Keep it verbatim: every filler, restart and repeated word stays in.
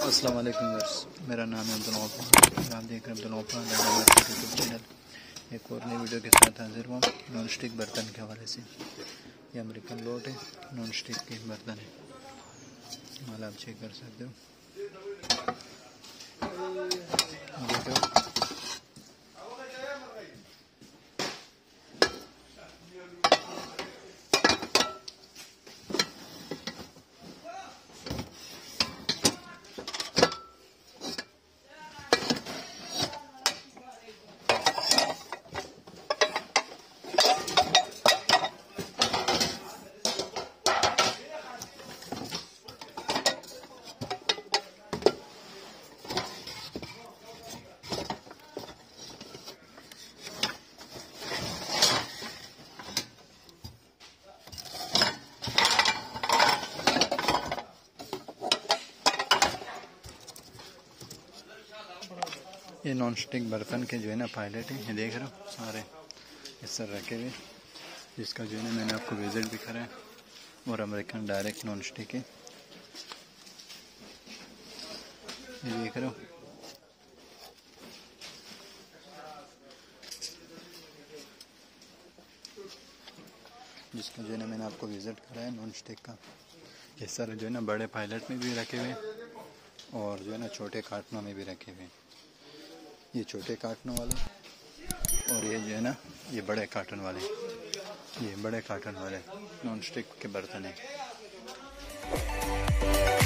अस्सलाम वालेकुम व्यूअर्स, मेरा नाम है अब्दुल गफ्फार। आप देख रहे हैं अब्दुल गफ्फार यूट्यूब चैनल। एक और नई वीडियो के साथ हाजिर हुआ नॉन स्टिक बर्तन के हवाले से। ये अमेरिकन लोट है, नॉन स्टिक के बर्तन है, माल आप चेक कर सकते हो। देख रहे हो ये नॉन स्टिक बर्तन के जो है ना पायलट है, ये देख रहे हो सारे इस तरह रखे हुए, जिसका जो है ना मैंने आपको विजिट भी करा है। और अमेरिकन डायरेक्ट नॉन स्टिक है, ये देख रहे हो। जिसका जो है ना मैंने आपको विजिट करा है नॉन स्टिक का। इस तरह जो है ना बड़े पायलट में भी रखे हुए और जो है ना छोटे कार्टनों में भी रखे हुए। ये छोटे कार्टनों वाले और ये जो है ना ये बड़े कार्टन वाले, ये बड़े कार्टन वाले नॉन स्टिक के बर्तन हैं।